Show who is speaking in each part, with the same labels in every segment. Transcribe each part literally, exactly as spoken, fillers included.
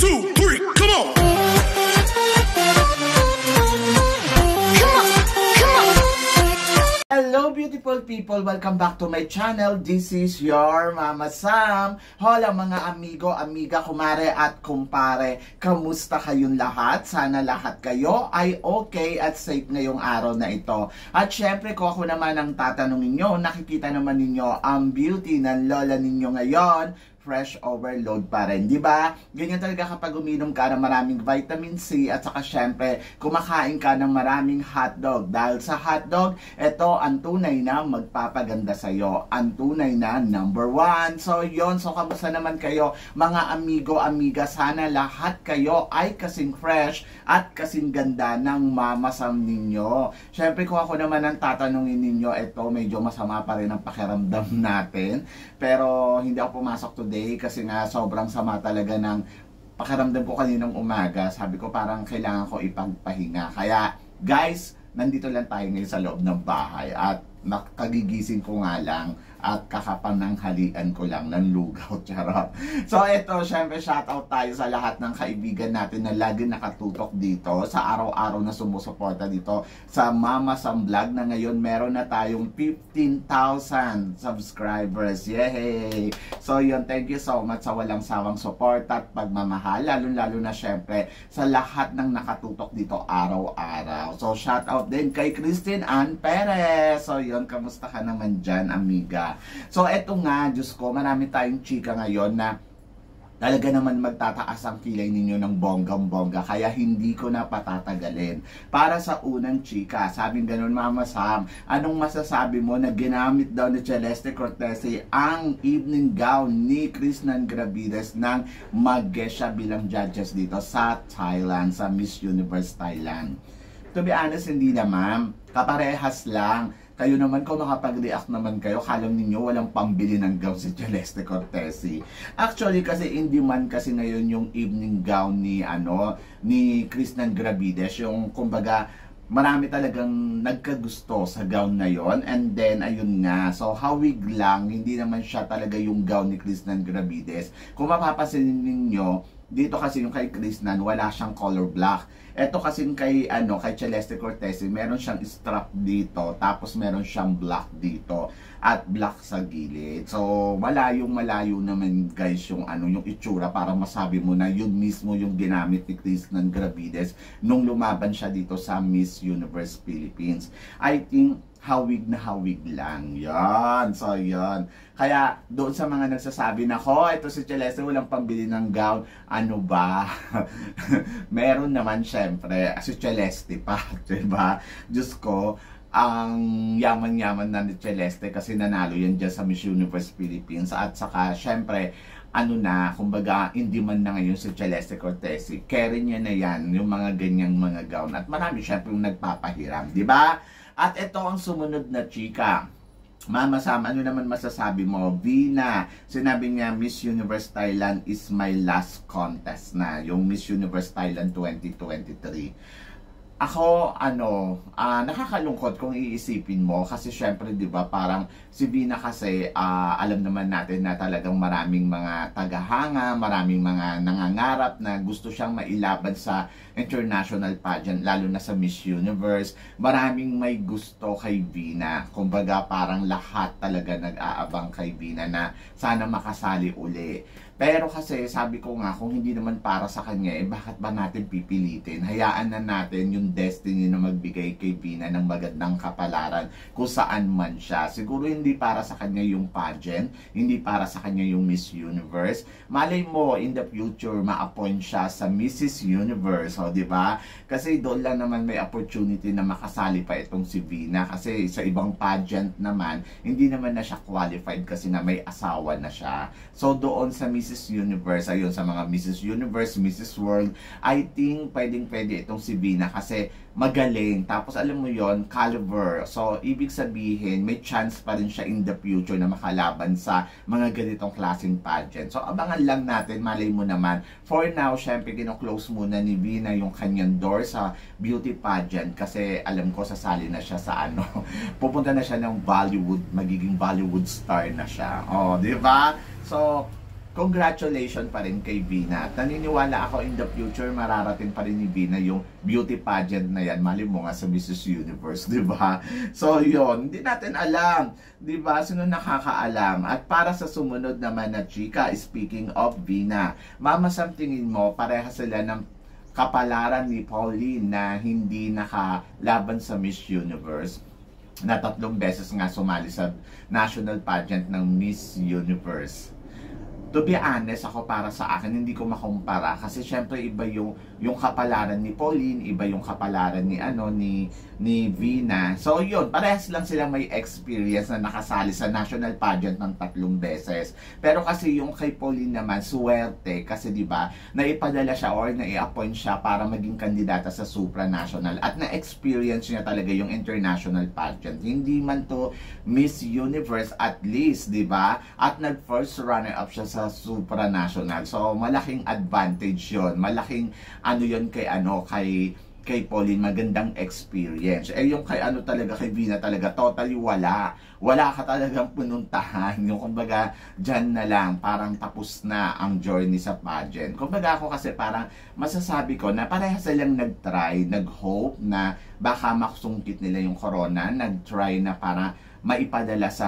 Speaker 1: two, three, come on!
Speaker 2: Hello beautiful people! Welcome back to my channel. This is your Mama Sam. Hola mga amigo, amiga, kumare at kumpare. Kamusta kayong lahat? Sana lahat kayo ay okay at safe ngayong araw na ito. At syempre kung ako naman ang tatanungin nyo, nakikita naman ninyo ang beauty ng lola ninyo ngayon. Fresh overload pa rin, di ba? Ganyan talaga kapag uminom ka ng maraming vitamin C at saka syempre kumakain ka ng maraming hotdog. Dahil sa hotdog, ito ang tunay na magpapaganda sa'yo. Ang tunay na number one. So yon, so kamusta naman kayo mga amigo, amiga? Sana lahat kayo ay kasing fresh at kasing ganda ng Mama Sam ninyo. Syempre kung ako naman ang tatanungin ninyo, ito medyo masama pa rin ang pakiramdam natin. Pero hindi ako pumasok today kasi nga sobrang sama talaga ng pakiramdam ko kaninang umaga. Sabi ko parang kailangan ko ipagpahinga. Kaya guys, nandito lang tayo ngayon sa loob ng bahay at nakagigising ko nga lang at kakapananghalian ko lang ng lugaw, charot. So ito, syempre shoutout tayo sa lahat ng kaibigan natin na lagi nakatutok dito sa araw-araw na sumusuporta dito sa Mama Sam Vlog na ngayon meron na tayong fifteen thousand subscribers. Yay! So yun, thank you so much sa walang sawang support at pagmamahal, lalo-lalo na syempre sa lahat ng nakatutok dito araw-araw. So shoutout din kay Christine Ann Perez. So yun, kamusta ka naman dyan, amiga? So eto nga, Diyos ko, marami tayong chika ngayon na talaga naman magtataas ang kilay ninyo ng bonggang-bongga, kaya hindi ko na patatagalin. Para sa unang chika, sabing ganun, Mama Sam, anong masasabi mo na ginamit daw ni Celeste Cortese ang evening gown ni Krishnan Gravides nang mag-guest bilang judges dito sa Thailand, sa Miss Universe Thailand? To be honest, hindi na, ma'am. Kaparehas lang. Kayo naman, kung makapag-react naman kayo, kalam ninyo walang pambili ng gown si Celeste Cortese. Actually, kasi hindi man kasi ngayon yung evening gown ni, ano, ni Krishnan Gravides. Yung, kumbaga, marami talagang nagkagusto sa gown na yon. And then, ayun nga. So, hawig lang. Hindi naman siya talaga yung gown ni Krishnan Gravides. Kung mapapasin ninyo, dito kasi yung kay Krishnan, wala siyang color black. Ito kasi kay, ano, kay Celeste Cortese, meron siyang strap dito, tapos meron siyang black dito, at black sa gilid. So, malayong malayo naman guys yung, ano, yung itsura para masabi mo na yun mismo yung ginamit ni Krishnan Gravides nung lumaban siya dito sa Miss Universe Philippines. I think, hawig na hawig lang. Yan. So, yan. Kaya, doon sa mga nagsasabi na, ho, ito si Celeste, walang pambili ng gown. Ano ba? Meron naman, syempre, si Celeste pa. Diba? Diyos ko, ang yaman-yaman na ni Celeste kasi nanalo yan dyan sa Miss Universe Philippines. At saka, syempre, ano na, kumbaga, hindi man na ngayon si Celeste Cortese. Carry niya na yan, yung mga ganyang mga gown. At marami, syempre, yung nagpapahiram. Diba? At ito ang sumunod na chika. Mama Sam, ano naman masasabi mo? Vina, sinabi niya Miss Universe Thailand is my last contest na. Yung Miss Universe Thailand twenty twenty-three. Ako, ano, uh, nakakalungkot kung iisipin mo kasi syempre, di ba, parang si Vina kasi, uh, alam naman natin na talagang maraming mga tagahanga, maraming mga nangangarap na gusto siyang mailaban sa international pageant, lalo na sa Miss Universe. Maraming may gusto kay Vina. Kumbaga, parang lahat talaga nag-aabang kay Vina na sana makasali uli. Pero kasi sabi ko nga, kung hindi naman para sa kanya, eh bakit ba natin pipilitin? Hayaan na natin yung destiny na magbigay kay Vina ng magandang kapalaran kung saan man siya. Siguro hindi para sa kanya yung pageant, hindi para sa kanya yung Miss Universe. Malay mo, in the future, ma-appoint siya sa Missus Universe, o di ba? Kasi doon lang naman may opportunity na makasali pa itong si Vina. Kasi sa ibang pageant naman, hindi naman na siya qualified kasi na may asawa na siya. So doon sa Missus Universe, ayun, sa mga Missus Universe, Missus World, I think pwedeng-pwede itong si Vina kasi magaling. Tapos alam mo yon, caliber. So ibig sabihin, may chance pa rin siya in the future na makalaban sa mga ganitong klaseng pageant. So abangan lang natin, malay mo naman. For now, syempre kino-close muna ni Vina yung kanyang door sa beauty pageant kasi alam ko sasali na siya sa ano, pupunta na siya ng Bollywood, magiging Bollywood star na siya. Oh, di ba? So congratulations pa rin kay Vina. At naniniwala ako in the future mararating pa rin ni Vina yung beauty pageant na yan. Mali mo nga sa Missus Universe, di ba? So yun, hindi natin alam, di ba? Sino nakakaalam? At para sa sumunod naman na chika, speaking of Vina, Mama Sam, tingin mo pareha sila ng kapalaran ni Pauline na hindi nakalaban sa Miss Universe, na tatlong beses nga sumali sa national pageant ng Miss Universe? To be honest, ako para sa akin, hindi ko makumpara kasi syempre iba yung yung kapalaran ni Pauline, iba yung kapalaran ni ano ni ni Vina. So yun, parehas lang sila may experience na nakasali sa national pageant ng tatlong beses. Pero kasi yung kay Pauline naman, suwerte kasi 'di ba, naipadala siya or nai-appoint siya para maging kandidata sa supranational at na-experience niya talaga yung international pageant. Hindi man to Miss Universe at least, 'di ba? At nag-first runner-up siya sa supranational. So malaking advantage 'yon. Malaking ano 'yon kay ano kay kay Pauline, magandang experience. Eh yung kay ano talaga, kay Vina talaga totally wala. Wala ka talagang pununtahan. Yung kumbaga dyan na lang, parang tapos na ang journey sa pageant. Kumbaga ako kasi parang masasabi ko na pareha silang nag-try, nag-hope na baka makusungkit nila yung corona, nag-try na para maipadala sa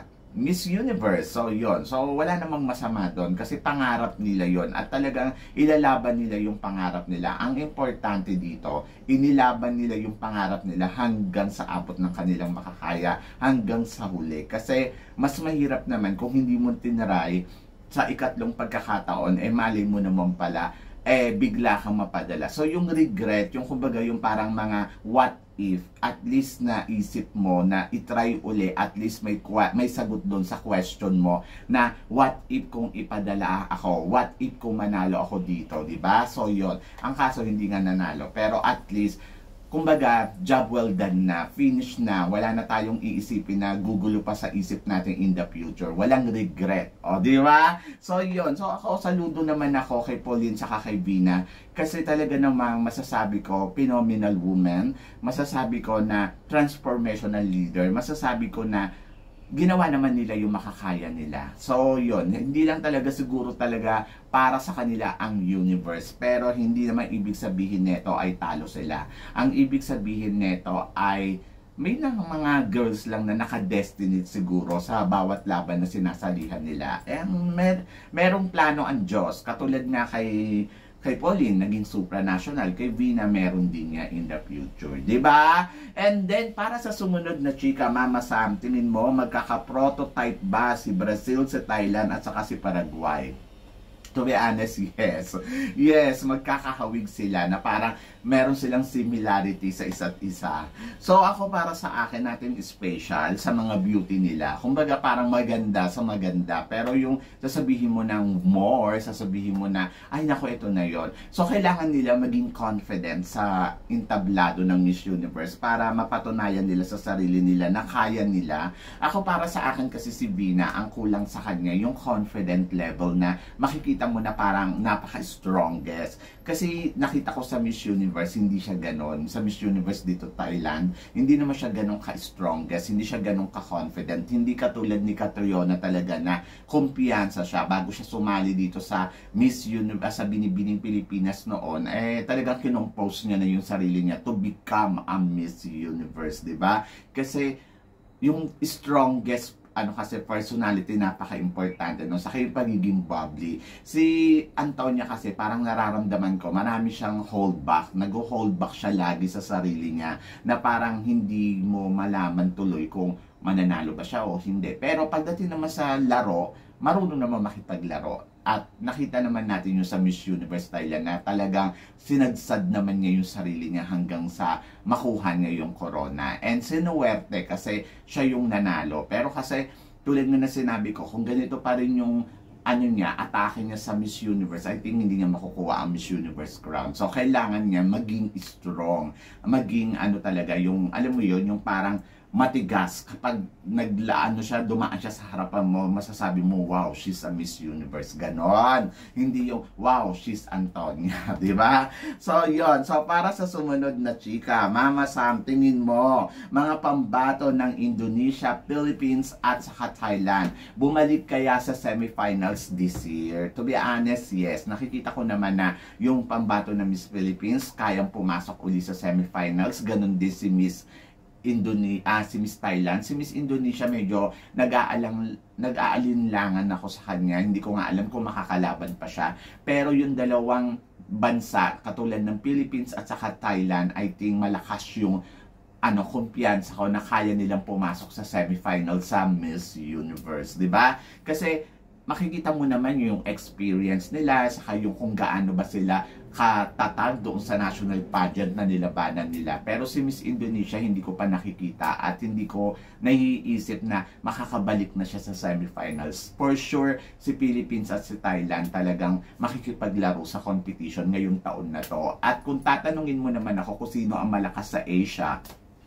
Speaker 2: Miss Universe. So yon, so wala namang masama doon kasi pangarap nila yon at talagang ilalaban nila yung pangarap nila. Ang importante dito, inilaban nila yung pangarap nila hanggang sa abot ng kanilang makakaya, hanggang sa huli. Kasi mas mahirap naman kung hindi mo tinry sa ikatlong pagkakataon, eh mali mo naman pala, eh bigla kang mapadala. So yung regret, yung kumbaga yung parang mga what if, at least na isip mo na itry uli, at least may may sagot doon sa question mo na what if kung ipadala ako, what if kung manalo ako dito, di ba? So yon, ang kaso hindi nga nanalo, pero at least kumbaga, job well done na, finish na, wala na tayong iisipin na gugulo pa sa isip natin in the future. Walang regret. O, di ba? So, yun. So, ako, saludo naman ako kay Pauline saka kay Vina kasi talaga namang masasabi ko, phenomenal woman. Masasabi ko na transformational leader. Masasabi ko na ginawa naman nila yung makakaya nila. So, yun. Hindi lang talaga siguro talaga para sa kanila ang universe. Pero hindi naman ibig sabihin neto ay talo sila. Ang ibig sabihin neto ay may nang mga girls lang na naka-destiny siguro sa bawat laban na sinasalihan nila. And mer merong plano ang Diyos. Katulad nga kay kay Pauline, naging supranational. Kay Vina, meron din niya in the future. Diba? And then, para sa sumunod na chika, Mama Sam, tingin mo, magkaka-prototype ba si Brazil, si Thailand, at saka si Paraguay? To be honest, yes. Yes, magkakahawig sila na parang meron silang similarity sa isa't isa. So ako para sa akin natin special sa mga beauty nila. Kumbaga parang maganda sa maganda. Pero yung sasabihin mo ng more, sasabihin mo na, ay nako ito na yon. So kailangan nila maging confident sa entablado ng Miss Universe para mapatunayan nila sa sarili nila na kaya nila. Ako para sa akin kasi si Vina, ang kulang sa kanya yung confident level na makikita mo na parang napaka-strongest. Kasi nakita ko sa Miss Universe, hindi siya ganon. Sa Miss Universe dito Thailand, hindi naman siya ganon ka-strongest, hindi siya ganon ka-confident. Hindi katulad ni Catriona talaga na kumpiyansa siya bago siya sumali dito sa Miss Universe, sa Binibining Pilipinas noon. Eh, talagang kinompose niya na yung sarili niya to become a Miss Universe, di ba? Kasi yung strongest ano kasi personality napaka-importante no sa kay pagiging bubbly. Si Antonia kasi parang nararamdaman ko marami siyang hold back, nag-hold back siya lagi sa sarili niya na parang hindi mo malaman tuloy kung mananalo ba siya o hindi. Pero pagdating naman sa laro, marunong naman makipaglaro. At nakita naman natin yung sa Miss Universe Thailand na talagang sinadsad naman niya yung sarili niya hanggang sa makuha niya yung corona. And sinuwerte kasi siya yung nanalo. Pero kasi tulad nga na sinabi ko, kung ganito pa rin yung ano niya, atake niya sa Miss Universe, I think hindi niya makukuha ang Miss Universe crown. So kailangan niya maging strong, maging ano talaga, yung alam mo yun, yung parang matigas. Kapag naglaano siya, dumaan siya sa harapan mo, masasabi mo, wow, she's a Miss Universe. Ganon. Hindi yung, wow, she's Antonia. Diba? So, yon. So, para sa sumunod na chika, Mama Sam, tingin mo, mga pambato ng Indonesia, Philippines, at saka Thailand, bumalik kaya sa semifinals this year? To be honest, yes. Nakikita ko naman na yung pambato ng Miss Philippines, kayang pumasok uli sa semifinals. Ganon din si Miss Indonesia, ah, si Miss Thailand. Si Miss Indonesia medyo nag-aalang, nag-aalinlangan ako sa kanya. Hindi ko nga alam kung makakalaban pa siya. Pero yung dalawang bansa, katulad ng Philippines at saka Thailand, I think malakas yung ano, kumpiyansa ko na kaya nilang pumasok sa semifinal sa Miss Universe, 'di ba? Kasi makikita mo naman yung experience nila, saka yung kung gaano ba sila katatag doon sa national pageant na nilabanan nila. Pero si Miss Indonesia, hindi ko pa nakikita at hindi ko naiisip na makakabalik na siya sa semifinals. For sure, si Philippines at si Thailand talagang makikipaglaro sa competition ngayong taon na to. At kung tatanungin mo naman ako kung sino ang malakas sa Asia,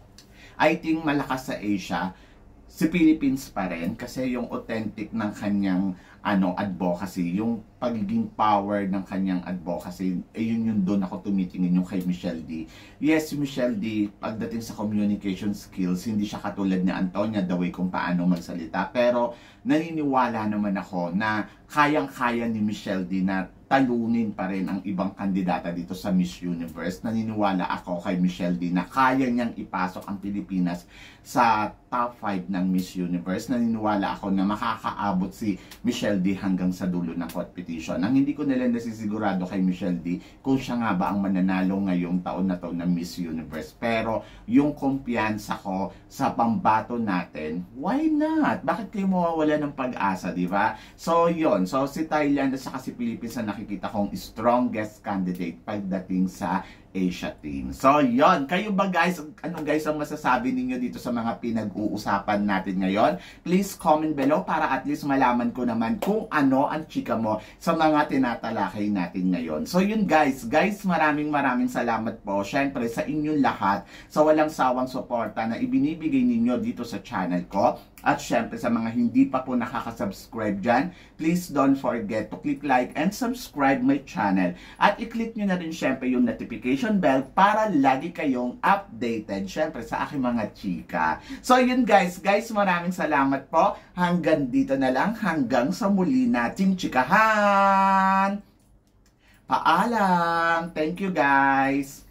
Speaker 2: I think malakas sa Asia si Philippines pa rin, kasi yung authentic ng kanyang ano advocacy, yung pagiging power ng kanyang advocacy, eh yun yung doon ako tumitingin, yung kay Michelle D. Yes, si Michelle D, pagdating sa communication skills, hindi siya katulad ni Antonia, the way kung paano magsalita, pero naniniwala naman ako na kayang-kaya ni Michelle D na talunin pa rin ang ibang kandidata dito sa Miss Universe. Naniniwala ako kay Michelle D na kaya niyang ipasok ang Pilipinas sa top five ng Miss Universe. Naniniwala ako na makakaabot si Michelle D hanggang sa dulo ng competition. Ang hindi ko nila nasisigurado kay Michelle D kung siya nga ba ang mananalo ngayong taon na to ng Miss Universe. Pero yung kumpiyansa ko sa pambato natin, why not? Bakit kayo mawawala ng pag-asa, di ba? So, yon. So, si Thailand at saka si Philippines na nakikita kong strongest candidate pagdating sa Asia team. So, yon. Kayo ba guys, ano guys ang masasabi ninyo dito sa mga pinag-uusapan natin ngayon? Please comment below para at least malaman ko naman kung ano ang chika mo sa mga tinatalakay natin ngayon. So, yun guys. Guys, maraming maraming salamat po. Syempre, sa inyong lahat, sa walang sawang suporta na ibinibigay ninyo dito sa channel ko. At syempre, sa mga hindi pa po nakaka-subscribe dyan, please don't forget to click like and subscribe my channel. At i-click nyo na rin syempre yung notification bell para lagi kayong updated syempre sa aking mga chika. So yun guys, guys maraming salamat po. Hanggang dito na lang, hanggang sa muli nating chikahan. Paalam! Thank you guys!